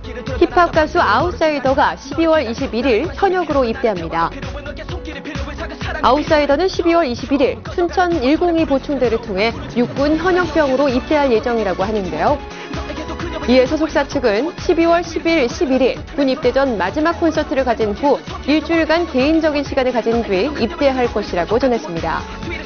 힙합 가수 아웃사이더가 12월 21일 현역으로 입대합니다. 아웃사이더는 12월 21일 춘천 102 보충대를 통해 육군 현역병으로 입대할 예정이라고 하는데요. 이에 소속사 측은 12월 10일, 11일 군 입대 전 마지막 콘서트를 가진 후 일주일간 개인적인 시간을 가진 뒤 입대할 것이라고 전했습니다.